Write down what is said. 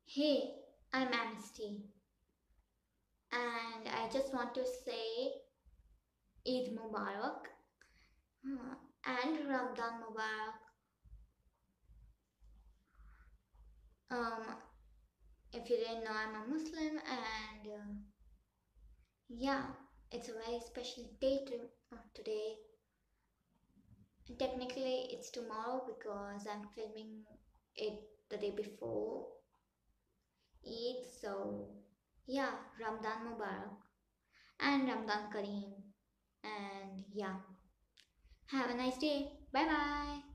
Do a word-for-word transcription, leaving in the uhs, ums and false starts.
Hey, I'm Amnesty, and I just want to say Eid Mubarak uh, and Ramadan Mubarak. Um, if you didn't know, I'm a Muslim, and uh, yeah, it's a very special day to, uh, today. Technically, it's tomorrow because I'm filming it the day before Eid, so yeah, Ramadan Mubarak and Ramadan Kareem, and yeah, have a nice day. Bye bye.